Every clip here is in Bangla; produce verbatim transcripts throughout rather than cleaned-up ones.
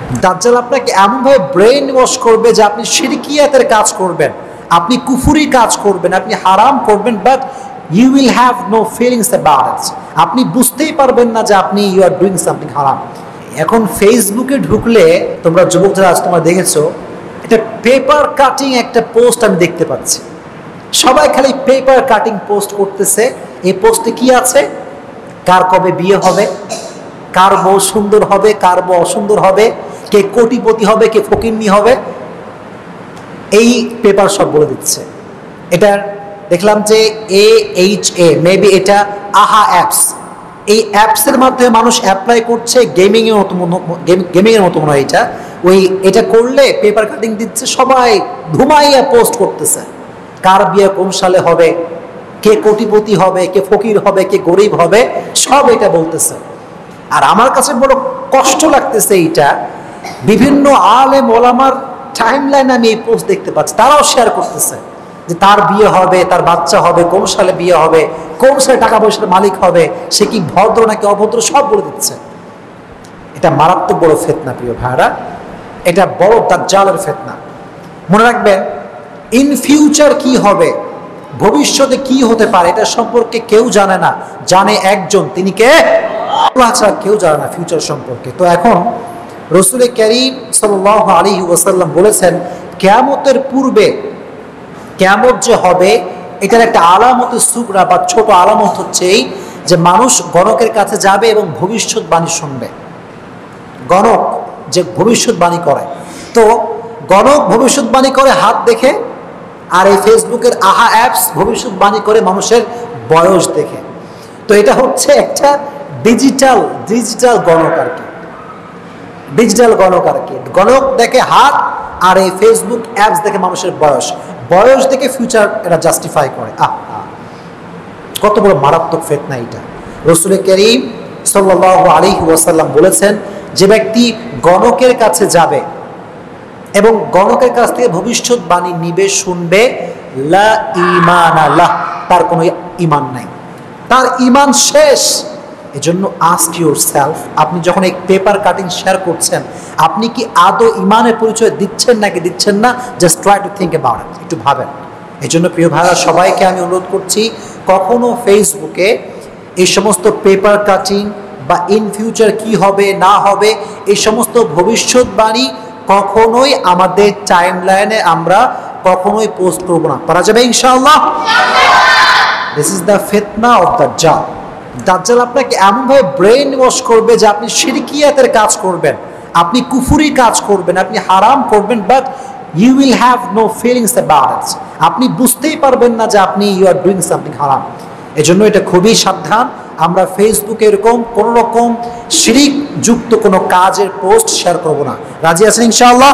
দাজ্জাল আপনাকে এমনভাবে ব্রেন ওয়াশ করবে যে আপনি শিরকিয়াতের কাজ করবেন, আপনি কুফুরি কাজ করবেন, আপনি হারাম করবেন, but you will have no feelings about it. আপনি বুঝতেই পারবেন না যে আপনি ইউ আর ডুইং সামথিং হারাম। এখন ফেসবুকে ঢুকলে তোমরা যুবক যারা আজ তোমরা দেখেছো, এটা পেপার কাটিং একটা পোস্ট আমি দেখতে পাচ্ছি। সবাই খালি পেপার কাটিং পোস্ট করতেছে। এই পোস্টে কি আছে? কার কবে বিয়ে হবে, কার বউ সুন্দর হবে, কার বউ অসুন্দর হবে, কে কোটিপতি হবে, কে ফকিন্নি হবে, এই পেপার সব বলে দিচ্ছে। এটা দেখলাম যে এ এইচ এ মেবি এটা আহা অ্যাপস, এই অ্যাপসের মাধ্যমে মানুষ অ্যাপ্লাই করছে গেমিংয়ের মতো, গেমিংয়ের মতো মনে হয় এটা। ওই এটা করলে পেপার কাটিং দিচ্ছে, সবাই ধুমাইয়া পোস্ট করতেছে কার বিয়ে কোন সালে হবে, কে কোটিপতি হবে, কে ফকির হবে, কে গরিব হবে, সব এটা বলতেছে। আর আমার কাছে বড় কষ্ট লাগতেছে এইটা, বিভিন্ন আলেম ওলামার টাইম লাইন আমি এই পোস্ট দেখতে পাচ্ছি, তারাও শেয়ার করতেছে যে তার বিয়ে হবে, তার বাচ্চা হবে, কোন সালে বিয়ে হবে, কোন সালে টাকা পয়সার মালিক হবে, সে কি ভদ্র নাকি অভদ্র সব বলে দিচ্ছে। এটা মারাত্মক বড় ফিতনা প্রিয় ভাইরা, এটা বড় দাজ্জালের ফিতনা। মনে রাখবেন, ইন ফিউচার কি হবে, ভবিষ্যতে কি হতে পারে, এটা সম্পর্কে কেউ জানে না, জানে একজন, তিনি কে? আল্লাহ ছাড়া কেউ জানে না ফিউচার সম্পর্কে। তো এখন রাসূল কারীম সাল্লাল্লাহু আলাইহি ওয়াসাল্লাম বলেছেন, কিয়ামতের পূর্বে কিয়ামত যে হবে এটার একটা আলামত সুগরা বা ছোট আলামত হচ্ছে এই যে মানুষ গণকের কাছে যাবে এবং ভবিষ্যৎবাণী শুনবে। গণক যে ভবিষ্যৎবাণী করে, তো গণক ভবিষ্যৎবাণী করে হাত দেখে, আর এই ফেসবুকের আহা অ্যাপস ভবিষ্যৎবাণী করে মানুষের বয়স দেখে। তো এটা হচ্ছে একটা ডিজিটাল ডিজিটাল গণক আর কি, ডিজিটাল গণক আর কি। গণক দেখে হাত, আর এই ফেসবুক অ্যাপস দেখে মানুষের বয়স, বয়স দেখে ফিউচার এটা জাস্টিফাই করে। আহ কত বড় মারাত্মক ফিতনা এটা। রাসূল কারীম সাল্লাল্লাহু আলাইহি ওয়াসাল্লাম বলেছেন, যে ব্যক্তি গণকের কাছে যাবে এবং গণকের কাছ থেকে ভবিষ্যৎবাণী নিবে, শুনবে, লা ঈমানা লাহ, তার কোনো ঈমান নাই, তার ঈমান শেষ। এজন্য আস্ক ইউরসেলফ, আপনি যখন এই পেপার কাটিং শেয়ার করছেন, আপনি কি আদৌ ঈমানের পরিচয় দিচ্ছেন নাকি দিচ্ছেন না? Just try to think about it, একটু ভাবেন। এই জন্য প্রিয় ভাইরা, সবাইকে আমি অনুরোধ করছি, কখনো ফেসবুকে এই সমস্ত পেপার কাটিং বা ইন ফিউচার কি হবে না হবে এই সমস্ত ভবিষ্যৎবাণী কখনোই আমাদের টাইম লাইনে আমরা কখনোই পোস্ট করব না। পারা যাবে ইনশাআল্লাহ? দিস ইজ দ্য ফিতনা অফ দাজ্জাল। দাজ্জাল আপনাকে এমনভাবে ব্রেন ওয়াশ করবে যে আপনি শিরকিয়াতের কাজ করবেন, আপনি কুফুরি কাজ করবেন, আপনি হারাম করবেন, but you will have no feelings about it. আপনি বুঝতেই পারবেন না যে আপনি ইউ আর ডুইং সামথিং হারাম। এজন্য এটা খুবই সাবধান, আমরা ফেসবুকে এরকম কোনো রকম শিরিক যুক্ত কোনো কাজের পোস্ট শেয়ার করব না। রাজি আছেন ইনশাআল্লাহ?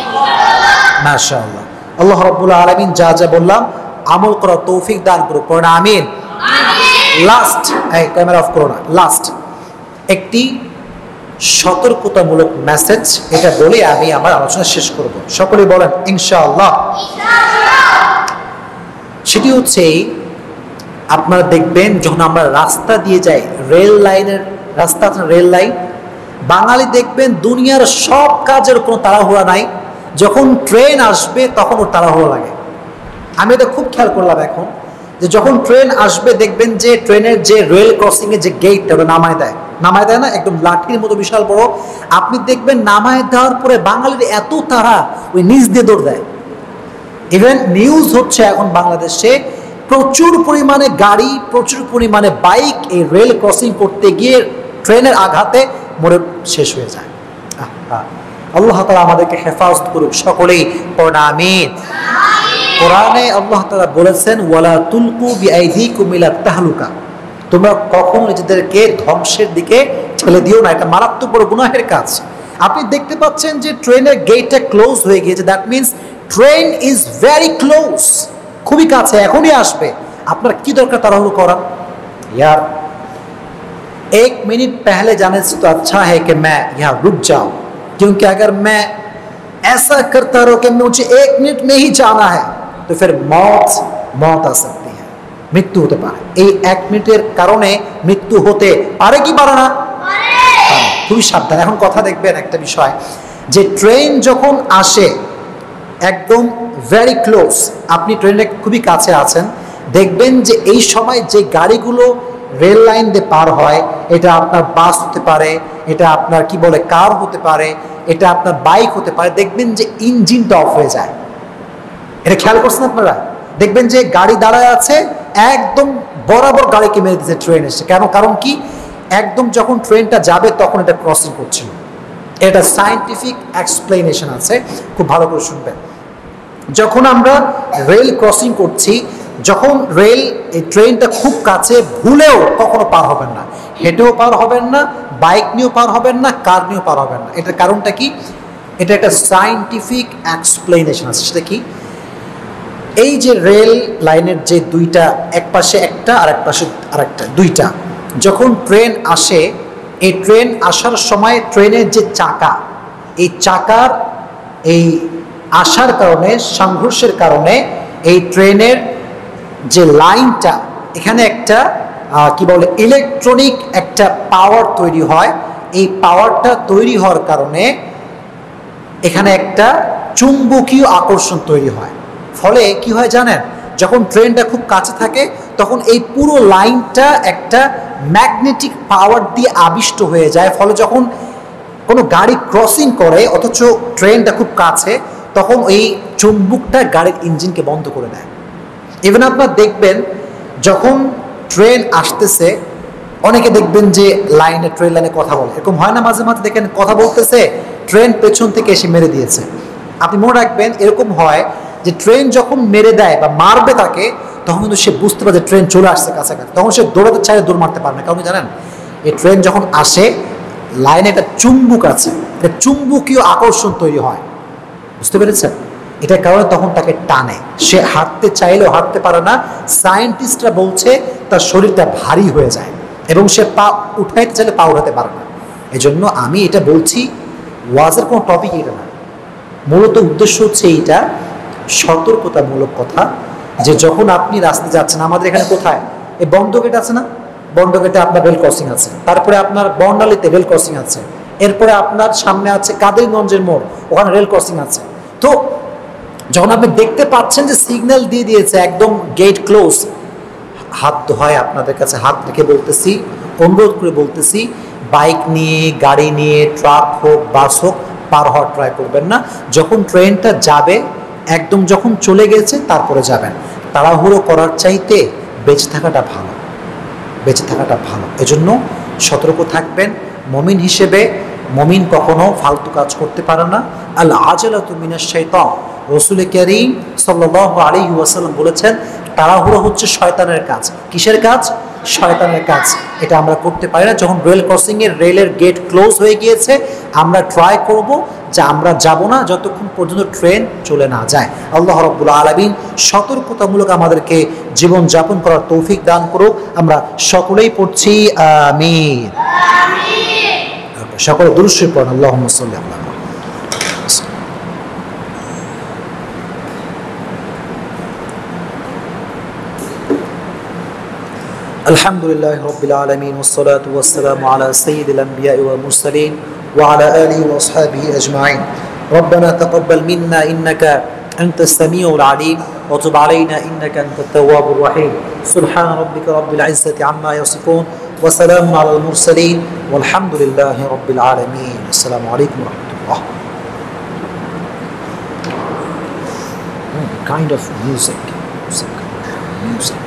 মাশাআল্লাহ। আল্লাহ রাব্বুল আলামিন যা যা বললাম আমল করার তৌফিক দান করুক, পড়ুন আমিন। লাস্ট, এই ক্যামেরা অফ করো না, লাস্ট একটি সতর্কতামূলক মেসেজ, এটা বলে আমি আমার আলোচনা শেষ করব। সকলেই বলেন ইনশাআল্লাহ। সেটি হচ্ছে, আপনারা দেখবেন যখন আমরা রাস্তা দিয়ে যাই, রেল লাইনের রাস্তা, রেল লাইন, বাঙালি দেখবেন দুনিয়ার সব কাজের কোনো তাড়াহুড়া নাই, যখন ট্রেন আসবে তখন ওর তাড়াহুড়া লাগে। আমি এটা খুব খেয়াল করলাম এখন, যে যখন ট্রেন আসবে দেখবেন যে ট্রেনের যে রেল ক্রসিং এর যে গেটটা ওটা নামায় দেয়, নামায় দেয় না, একদম লাঠির মতো বিশাল বড়। আপনি দেখবেন নামায় দেওয়ার পরে বাঙালির এত তাড়া, ওই নিচ দিয়ে দৌড় দেয়। ইভেন নিউজ হচ্ছে এখন বাংলাদেশে প্রচুর পরিমাণে গাড়ি, প্রচুর পরিমাণে বাইক এই রেল ক্রসিং করতে গিয়ে ট্রেনের আঘাতে মরে শেষ হয়ে যায়। আল্লাহ তাআলা আমাদেরকে হেফাজত করুক, সকলেই পড়ুন আমিন। কোরআনে আল্লাহ তাআলা বলেছেন, ওয়ালা তুলকু বিআইদিকুম ইলা তাহলুকা, তোমরা কখনো নিজেদেরকে ধ্বংসের দিকে ঠেলে দিও না, এটা মারাত্মক বড় গুনাহের কাজ। আপনি দেখতে পাচ্ছেন যে ট্রেনের গেটটা ক্লোজ হয়ে গিয়েছে, that means train is very close, খুবই কাছে, এখনই আসবে। আপনার কি দরকার তাড়াহুড়ো করা? यार एक मिनट पहले जाने से तो अच्छा है कि मैं यहाँ रुक जाऊं, क्योंकि अगर मैं ऐसा करता रहूं कि मुझे एक मिनट में ही जाना है तो फिर मौत मौत आ सकती है, मृत्यु होते पारे। এই এক মিনিটের কারণে মৃত্যু হতে পারে কি পারে না? খুবই সাবধান। এখন কথা দেখবেন একটা বিষয়, যে ট্রেন যখন আসে একদম ভেরি ক্লোজ, আপনি ট্রেনের খুবই কাছে আছেন, দেখবেন যে এই সময় যে গাড়িগুলো রেল লাইন দিয়ে পার হয়, এটা আপনার বাস হতে পারে, এটা আপনার কি বলে কার হতে পারে, এটা আপনার বাইক হতে পারে, দেখবেন যে ইঞ্জিনটা অফ হয়ে যায়। এটা খেয়াল করছেন আপনারা? দেখবেন যে গাড়ি দাঁড়ায় আছে, একদম বরাবর গাড়িকে মেরে দিচ্ছে ট্রেন এসে। কেন? কারণ কি, একদম যখন ট্রেনটা যাবে তখন এটা ক্রসিং করছিল। এটা সায়েন্টিফিক এক্সপ্লেনেশন আছে, খুব ভালো করে শুনবেন। যখন আমরা রেল ক্রসিং করছি, যখন রেল এই ট্রেনটা খুব কাছে, ভুলেও কখনো পার হবেন না, হেঁটেও পার হবেন না, বাইক নিয়েও পার হবেন না, কার নিয়েও পার হবেন না। এটার কারণটা কি? এটা একটা সায়েন্টিফিক এক্সপ্লেনেশন আছে। সেটা কি? এই যে রেল লাইনের যে দুইটা, এক পাশে একটা আর এক পাশে আরেকটা, দুইটা, যখন ট্রেন আসে, এই ট্রেন আসার সময় ট্রেনের যে চাকা, এই চাকার এই আসার কারণে, সংঘর্ষের কারণে এই ট্রেনের যে লাইনটা, এখানে একটা কি বলে ইলেকট্রনিক একটা পাওয়ার তৈরি হয়। এই পাওয়ারটা তৈরি হওয়ার কারণে এখানে একটা চুম্বকীয় আকর্ষণ তৈরি হয়। ফলে কি হয় জানেন? যখন ট্রেনটা খুব কাছে থাকে তখন এই পুরো লাইনটা একটা ম্যাগনেটিক পাওয়ার দিয়ে আবিষ্ট হয়ে যায়। ফলে যখন কোনো গাড়ি ক্রসিং করে অথচ ট্রেনটা খুব কাছে, তখন এই চুম্বকটা গাড়ির ইঞ্জিনকে বন্ধ করে দেয়। ইভেন আপনার দেখবেন যখন ট্রেন আসতেছে, অনেকে দেখবেন যে লাইনে ট্রেন লাইনে কথা বলে, এরকম হয় না? মাঝে মাঝে দেখেন কথা বলতেছে, ট্রেন পেছন থেকে এসে মেরে দিয়েছে। আপনি মনে রাখবেন, এরকম হয় যে ট্রেন যখন মেরে দেয় বা মারবে তাকে, তখন কিন্তু সে বুঝতে পারে যে ট্রেন চলে আসছে কাছাকাছি, তখন সে দৌড়াতে চাইলে দৌড় মারতে পারে না। কারণ জানেন, এই ট্রেন যখন আসে, লাইনে একটা চুম্বক আছে, একটা চুম্বকীয় আকর্ষণ তৈরি হয়। বুঝতে পেরেছেন? এটার কারণে তখন তাকে টানে, সে হাঁটতে চাইলেও হাঁটতে পারে না। সায়েন্টিস্টরা বলছে তার শরীরটা ভারী হয়ে যায় এবং সে পা উঠাইতে চাইলে পা উঠাতে পারে না। এই জন্য আমি এটা বলছি, ওয়াজের কোনো টপিক এটা না, মূলত উদ্দেশ্য হচ্ছে এইটা, সতর্কতামূলক কথা, যে যখন আপনি রাস্তায় যাচ্ছেন, আমাদের এখানে কোথায় এই বন্ধ গেট আছে না, বন্ধ গেটে আপনার রেল ক্রসিং আছে, তারপরে আপনার বর্ণালীতে রেল ক্রসিং আছে, এরপরে আপনার সামনে আছে কাদেরগঞ্জের মোড়, ওখানে রেল ক্রসিং আছে। তো যখন আপনি দেখতে পাচ্ছেন যে সিগন্যাল দিয়ে দিয়েছে, একদম গেট ক্লোজ, হাত ধোয় আপনাদের কাছে হাত রেখে বলতেছি, অনুরোধ করে বলতেছি, বাইক নিয়ে, গাড়ি নিয়ে, ট্রাক হোক, বাস হোক, পার হওয়ার ট্রাই করবেন না। যখন ট্রেনটা যাবে, একদম যখন চলে গেছে তারপরে যাবেন। তাড়াহুড়ো করার চাইতে বেঁচে থাকাটা ভালো, বেঁচে থাকাটা ভালো। এজন্য সতর্ক থাকবেন। মুমিন হিসেবে মুমিন কখনো ফালতু কাজ করতে পারে না। আল আজালাতু মিনাশ শাইতান, রাসূল কারীম সাল্লাল্লাহু আলাইহি ওয়াসাল্লাম বলেছেন, তাড়াহুড়ো হচ্ছে শয়তানের কাজ। কিসের কাজ? শয়তানের কাজ। এটা আমরা করতে পারি না। যখন রেল ক্রসিংয়ের রেলের গেট ক্লোজ হয়ে গিয়েছে, আমরা ট্রাই করব যে আমরা যাব না যতক্ষণ পর্যন্ত ট্রেন চলে না যায়। আল্লাহ রাব্বুল আলামিন সতর্কতামূলক আমাদেরকে জীবন যাপন করার তৌফিক দান করুক। আমরা সকলেই পড়ছি আমিন। সকলে দুরূদ শরীফ পড়ুন, আল্লাহুম্মা সাল্লি আলা মুহাম্মাদ। আলহামদুলিল্লাহি রাব্বিল আলামিন ওয়াসসালাতু ওয়াসসালামু আলা সাইয়্যিদিল আমবিয়া'i ওয়াল মুরসালিন ওয়া আলা আলিহি ওয়া আসহাবিহি আজমাইন। রব্বানা তাকাব্বাল মিন্না ইন্নাকা আনতাস সামিউল আলিম ওয়া তুব আলাইনা ইন্নাকা আনতাত তাওয়াবুর রহিম। সুবহান রাব্বিকা রাব্বিল ইজ্জাতি আম্মা ইয়াসিফুন ওয়া সালামুন আলাল মুরসালিন ওয়ালহামদুলিল্লাহি রাব্বিল আলামিন। আসসালামু আলাইকুম ওয়া রাহমাতুল্লাহ। Kind of music, music, music.